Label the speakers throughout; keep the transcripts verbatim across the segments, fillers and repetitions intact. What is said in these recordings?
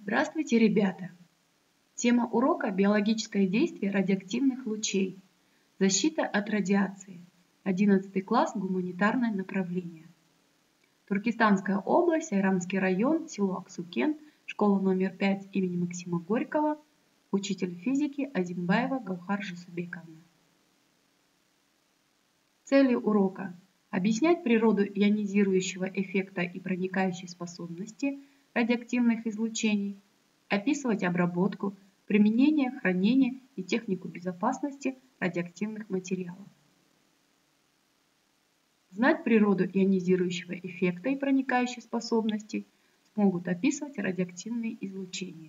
Speaker 1: Здравствуйте, ребята! Тема урока – биологическое действие радиоактивных лучей. Защита от радиации. одиннадцатый класс, гуманитарное направление. Туркестанская область, Сайрамский район, село Аксукен, школа номер пять имени Максима Горького, учитель физики Азимбаева Гаухар Жусубековна. Цели урока – объяснять природу ионизирующего эффекта и проникающей способности радиоактивных излучений, описывать обработку, применение, хранение и технику безопасности радиоактивных материалов. Знать природу ионизирующего эффекта и проникающей способности смогут описывать радиоактивные излучения.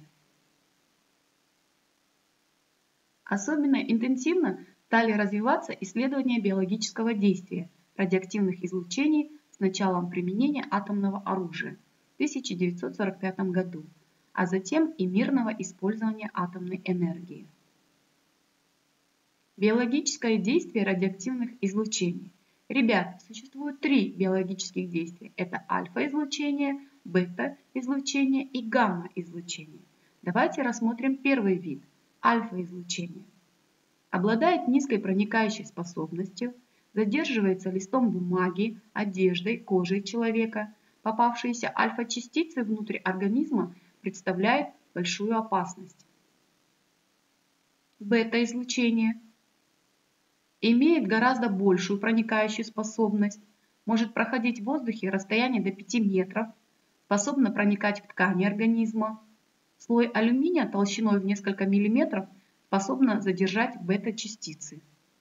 Speaker 1: Особенно интенсивно стали развиваться исследования биологического действия радиоактивных излучений с началом применения атомного оружия в тысяча девятьсот сорок пятом году, а затем и мирного использования атомной энергии. Биологическое действие радиоактивных излучений. Ребят, существует три биологических действия. Это альфа-излучение, бета-излучение и гамма-излучение. Давайте рассмотрим первый вид – альфа-излучение. Обладает низкой проникающей способностью, задерживается листом бумаги, одеждой, кожей человека. Попавшиеся альфа-частицы внутрь организма представляют большую опасность. Бета-излучение имеет гораздо большую проникающую способность, может проходить в воздухе расстояние до пяти метров, способно проникать в ткани организма. Слой алюминия толщиной в несколько миллиметров способна задержать бета-частицы.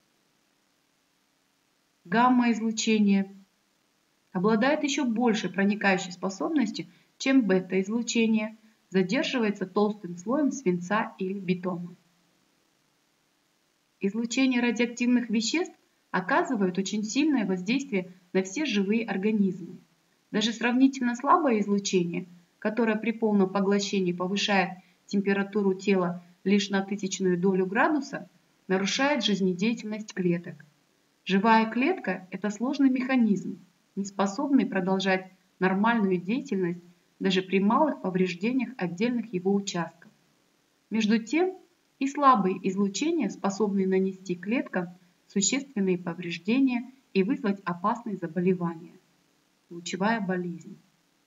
Speaker 1: Гамма-излучение обладает еще большей проникающей способностью, чем бета-излучение, задерживается толстым слоем свинца или бетона. Излучение радиоактивных веществ оказывает очень сильное воздействие на все живые организмы. Даже сравнительно слабое излучение, которое при полном поглощении повышает температуру тела лишь на тысячную долю градуса, нарушает жизнедеятельность клеток. Живая клетка – это сложный механизм, не способный продолжать нормальную деятельность даже при малых повреждениях отдельных его участков. Между тем, и слабые излучения способны нанести клеткам существенные повреждения и вызвать опасные заболевания. Лучевая болезнь.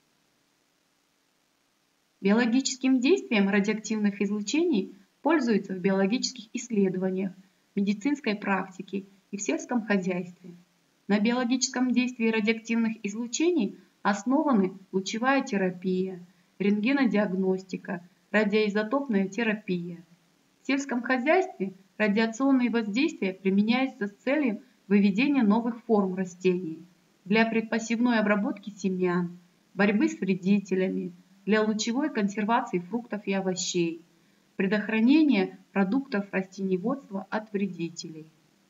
Speaker 1: Биологическим действием радиоактивных излучений пользуются в биологических исследованиях, медицинской практике и в сельском хозяйстве. На биологическом действии радиоактивных излучений основаны лучевая терапия, рентгенодиагностика, радиоизотопная терапия. В сельском хозяйстве радиационные воздействия применяются с целью выведения новых форм растений, для предпосевной обработки семян, борьбы с вредителями, для лучевой консервации фруктов и овощей, предохранения продуктов растениеводства от вредителей.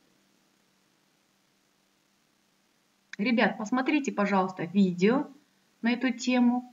Speaker 1: Ребят, посмотрите, пожалуйста, видео на эту тему.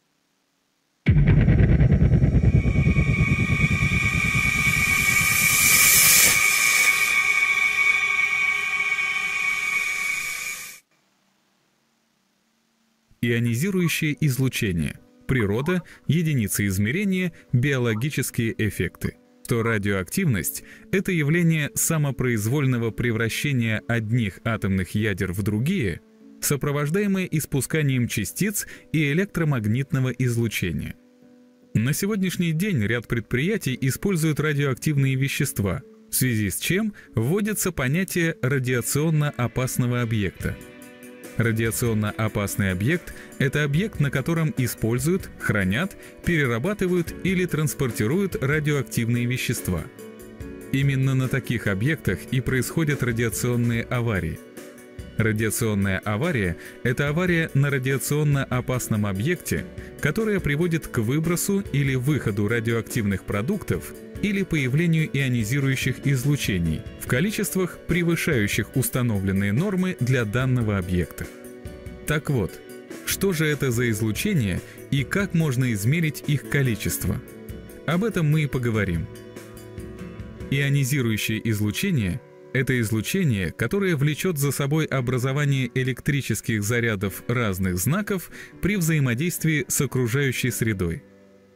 Speaker 2: Ионизирующее излучение. Природа, единицы измерения, биологические эффекты. То радиоактивность – это явление самопроизвольного превращения одних атомных ядер в другие, сопровождаемое испусканием частиц и электромагнитного излучения. На сегодняшний день ряд предприятий используют радиоактивные вещества, в связи с чем вводится понятие радиационно опасного объекта. Радиационно опасный объект – это объект, на котором используют, хранят, перерабатывают или транспортируют радиоактивные вещества. Именно на таких объектах и происходят радиационные аварии. Радиационная авария – это авария на радиационно опасном объекте, которая приводит к выбросу или выходу радиоактивных продуктов или появлению ионизирующих излучений в количествах, превышающих установленные нормы для данного объекта. Так вот, что же это за излучение и как можно измерить их количество? Об этом мы и поговорим. Ионизирующее излучение – это излучение, которое влечет за собой образование электрических зарядов разных знаков при взаимодействии с окружающей средой.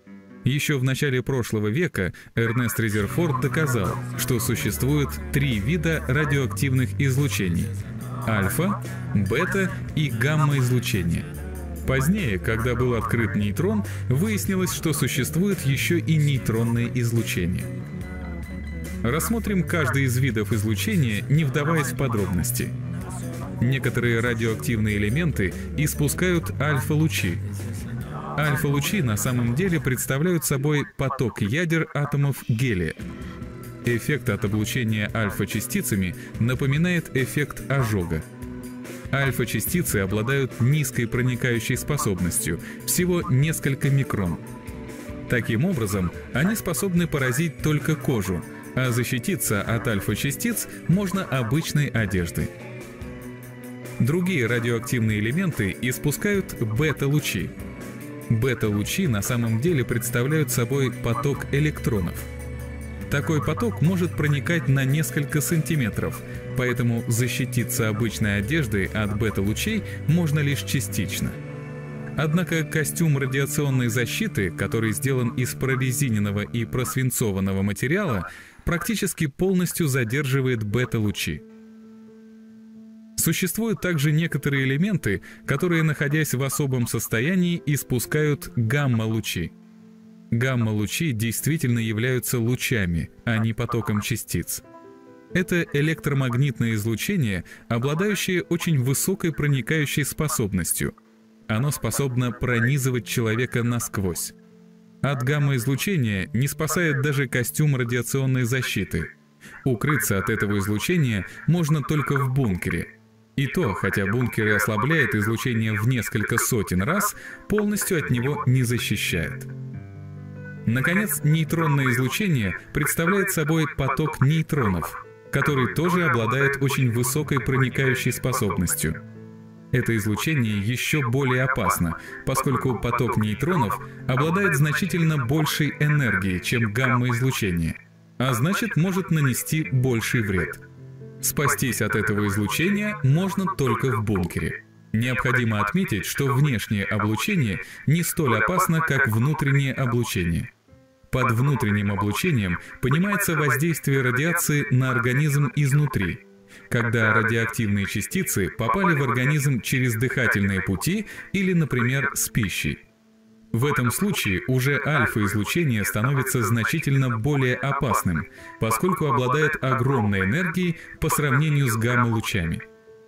Speaker 2: Еще в начале прошлого века Эрнест Резерфорд доказал, что существует три вида радиоактивных излучений – альфа, бета и гамма-излучение. Позднее, когда был открыт нейтрон, выяснилось, что существует еще и нейтронное излучение. Рассмотрим каждый из видов излучения, не вдаваясь в подробности. Некоторые радиоактивные элементы испускают альфа-лучи. Альфа-лучи на самом деле представляют собой поток ядер атомов гелия. Эффект от облучения альфа-частицами напоминает эффект ожога. Альфа-частицы обладают низкой проникающей способностью, всего несколько микрон. Таким образом, они способны поразить только кожу, а защититься от альфа-частиц можно обычной одеждой. Другие радиоактивные элементы испускают бета-лучи. Бета-лучи на самом деле представляют собой поток электронов. Такой поток может проникать на несколько сантиметров, поэтому защититься обычной одеждой от бета-лучей можно лишь частично. Однако костюм радиационной защиты, который сделан из прорезиненного и просвинцованного материала, практически полностью задерживает бета-лучи. Существуют также некоторые элементы, которые, находясь в особом состоянии, испускают гамма-лучи. Гамма-лучи действительно являются лучами, а не потоком частиц. Это электромагнитное излучение, обладающее очень высокой проникающей способностью. Оно способно пронизывать человека насквозь. От гамма-излучения не спасает даже костюм радиационной защиты. Укрыться от этого излучения можно только в бункере. И то, хотя бункер и ослабляет излучение в несколько сотен раз, полностью от него не защищает. Наконец, нейтронное излучение представляет собой поток нейтронов, который тоже обладает очень высокой проникающей способностью. Это излучение еще более опасно, поскольку поток нейтронов обладает значительно большей энергией, чем гамма-излучение, а значит, может нанести больший вред. Спастись от этого излучения можно только в бункере. Необходимо отметить, что внешнее облучение не столь опасно, как внутреннее облучение. Под внутренним облучением понимается воздействие радиации на организм изнутри, когда радиоактивные частицы попали в организм через дыхательные пути или, например, с пищей. В этом случае уже альфа-излучение становится значительно более опасным, поскольку обладает огромной энергией по сравнению с гамма-лучами.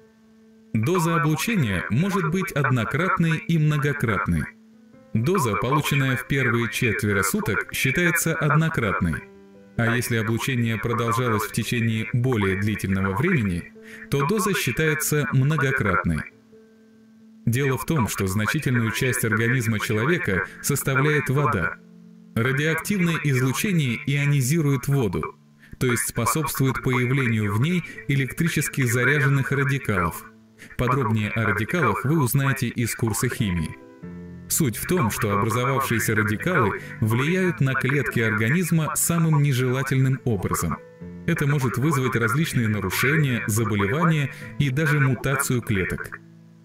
Speaker 2: Доза облучения может быть однократной и многократной. Доза, полученная в первые четверо суток, считается однократной. А если облучение продолжалось в течение более длительного времени, то доза считается многократной. Дело в том, что значительную часть организма человека составляет вода. Радиоактивное излучение ионизирует воду, то есть способствует появлению в ней электрически заряженных радикалов. Подробнее о радикалах вы узнаете из курса химии. Суть в том, что образовавшиеся радикалы влияют на клетки организма самым нежелательным образом. Это может вызвать различные нарушения, заболевания и даже мутацию клеток.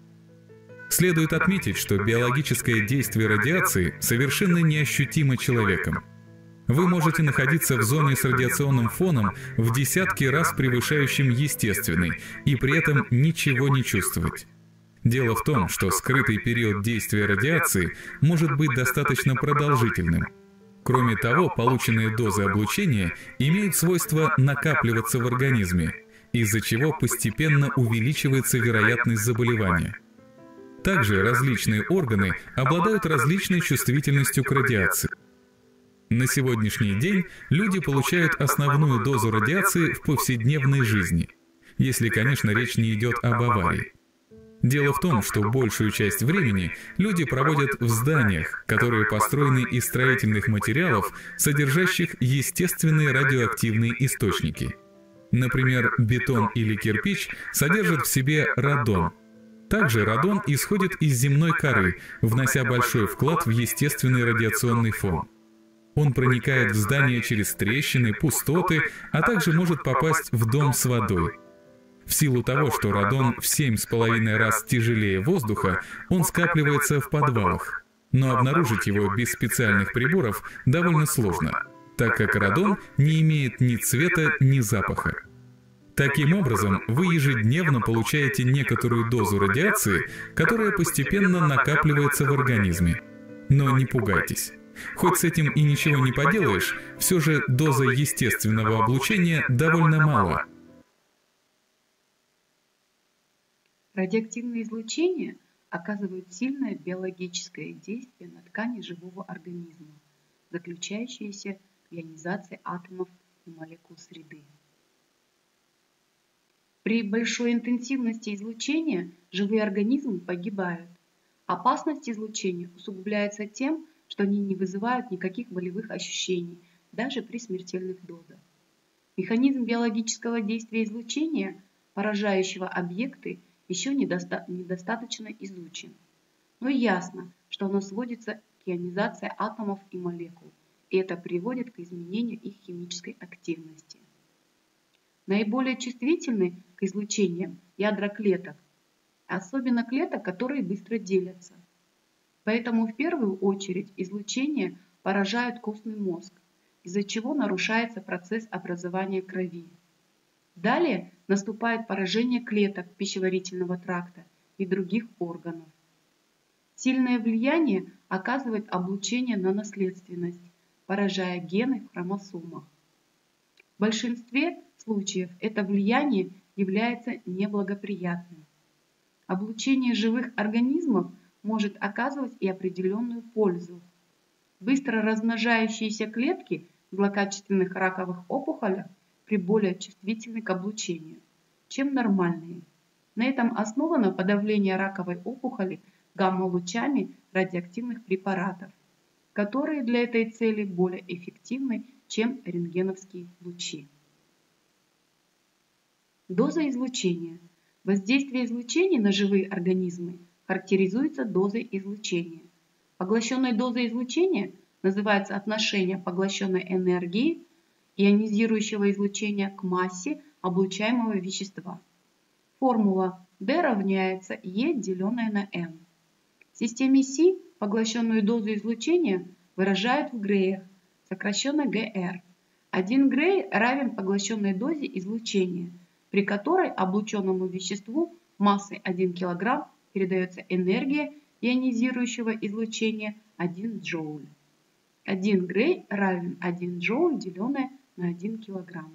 Speaker 2: Следует отметить, что биологическое действие радиации совершенно неощутимо человеком. Вы можете находиться в зоне с радиационным фоном в десятки раз превышающим естественный и при этом ничего не чувствовать. Дело в том, что скрытый период действия радиации может быть достаточно продолжительным. Кроме того, полученные дозы облучения имеют свойство накапливаться в организме, из-за чего постепенно увеличивается вероятность заболевания. Также различные органы обладают различной чувствительностью к радиации. На сегодняшний день люди получают основную дозу радиации в повседневной жизни, если, конечно, речь не идет об аварии. Дело в том, что большую часть времени люди проводят в зданиях, которые построены из строительных материалов, содержащих естественные радиоактивные источники. Например, бетон или кирпич содержат в себе радон. Также радон исходит из земной коры, внося большой вклад в естественный радиационный фон. Он проникает в здание через трещины, пустоты, а также может попасть в дом с водой. В силу того, что радон в семь с половиной раз тяжелее воздуха, он скапливается в подвалах. но обнаружить его без специальных приборов довольно сложно, так как радон не имеет ни цвета, ни запаха. Таким образом, вы ежедневно получаете некоторую дозу радиации, которая постепенно накапливается в организме. Но не пугайтесь. Хоть с этим и ничего не поделаешь, все же доза естественного облучения довольно мала.
Speaker 1: Радиоактивные излучения оказывают сильное биологическое действие на ткани живого организма, заключающееся в ионизации атомов и молекул среды. При большой интенсивности излучения живые организмы погибают. Опасность излучения усугубляется тем, что они не вызывают никаких болевых ощущений, даже при смертельных дозах. Механизм биологического действия излучения, поражающего объекты, еще недоста- недостаточно изучен. Но ясно, что оно сводится к ионизации атомов и молекул, и это приводит к изменению их химической активности. Наиболее чувствительны к излучениям ядра клеток, особенно клеток, которые быстро делятся. Поэтому в первую очередь излучения поражают костный мозг, из-за чего нарушается процесс образования крови. Далее наступает поражение клеток пищеварительного тракта и других органов. Сильное влияние оказывает облучение на наследственность, поражая гены в хромосомах. В большинстве случаев это влияние является неблагоприятным. Облучение живых организмов может оказывать и определенную пользу. Быстро размножающиеся клетки в злокачественных раковых опухолях при более чувствительны к облучению, чем нормальные. На этом основано подавление раковой опухоли гамма-лучами радиоактивных препаратов, которые для этой цели более эффективны, чем рентгеновские лучи. Доза излучения. Воздействие излучения на живые организмы характеризуется дозой излучения. Поглощенной дозой излучения называется отношение поглощенной энергии ионизирующего излучения к массе облучаемого вещества. Формула D равняется E, деленное на M. В системе Си поглощенную дозу излучения выражают в греях, сокращенно Г Р. один грей равен поглощенной дозе излучения, при которой облученному веществу массой один килограмм передается энергия ионизирующего излучения один джоуль. один грей равен один джоуль, деленное на один килограмм.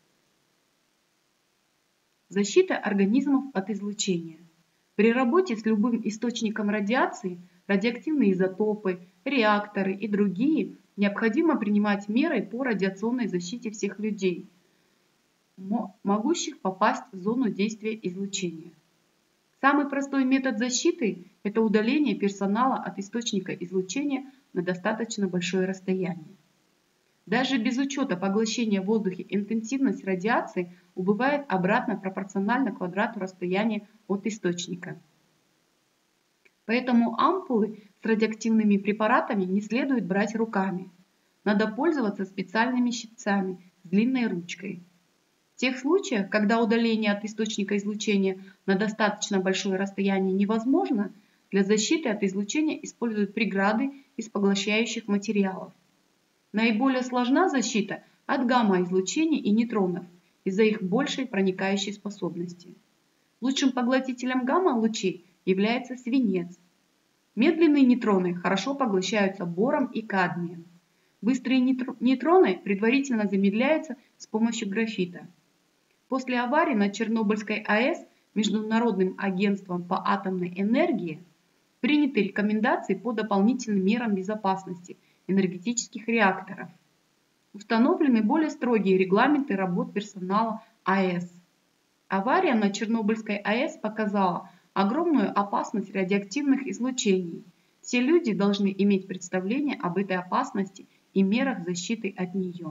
Speaker 1: Защита организмов от излучения. При работе с любым источником радиации, радиоактивные изотопы, реакторы и другие, необходимо принимать меры по радиационной защите всех людей, могущих попасть в зону действия излучения. Самый простой метод защиты – это удаление персонала от источника излучения на достаточно большое расстояние. Даже без учета поглощения в воздухе интенсивность радиации убывает обратно пропорционально квадрату расстояния от источника. Поэтому ампулы с радиоактивными препаратами не следует брать руками. Надо пользоваться специальными щипцами с длинной ручкой. В тех случаях, когда удаление от источника излучения на достаточно большое расстояние невозможно, для защиты от излучения используют преграды из поглощающих материалов. Наиболее сложна защита от гамма-излучения и нейтронов из-за их большей проникающей способности. Лучшим поглотителем гамма-лучей является свинец. Медленные нейтроны хорошо поглощаются бором и кадмием. Быстрые нейтроны предварительно замедляются с помощью графита. После аварии на Чернобыльской АЭС Международным агентством по атомной энергии приняты рекомендации по дополнительным мерам безопасности энергетических реакторов. Установлены более строгие регламенты работ персонала АЭС. Авария на Чернобыльской АЭС показала огромную опасность радиоактивных излучений. Все люди должны иметь представление об этой опасности и мерах защиты от нее.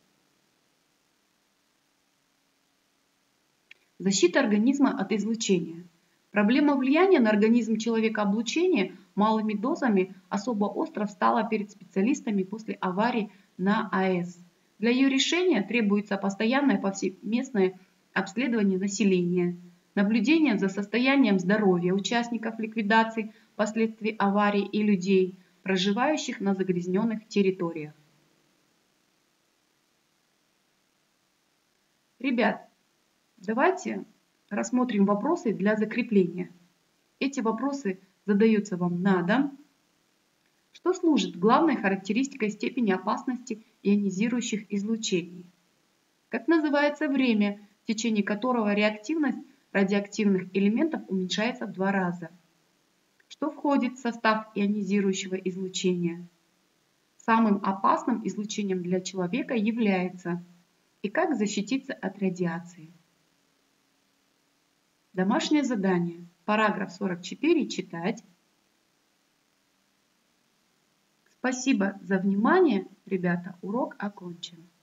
Speaker 1: Защита организма от излучения. Проблема влияния на организм человека облучения малыми дозами особо остро встала перед специалистами после аварии на АЭС. Для ее решения требуется постоянное повсеместное обследование населения, наблюдение за состоянием здоровья участников ликвидации последствий аварии и людей, проживающих на загрязненных территориях. Ребят, давайте рассмотрим вопросы для закрепления. Эти вопросы задаются вам на дом. Что служит главной характеристикой степени опасности ионизирующих излучений? Как называется время, в течение которого реактивность радиоактивных элементов уменьшается в два раза? Что входит в состав ионизирующего излучения? Самым опасным излучением для человека является? И как защититься от радиации? Домашнее задание. Параграф сорок четыре читать. Спасибо за внимание, ребята. Урок окончен.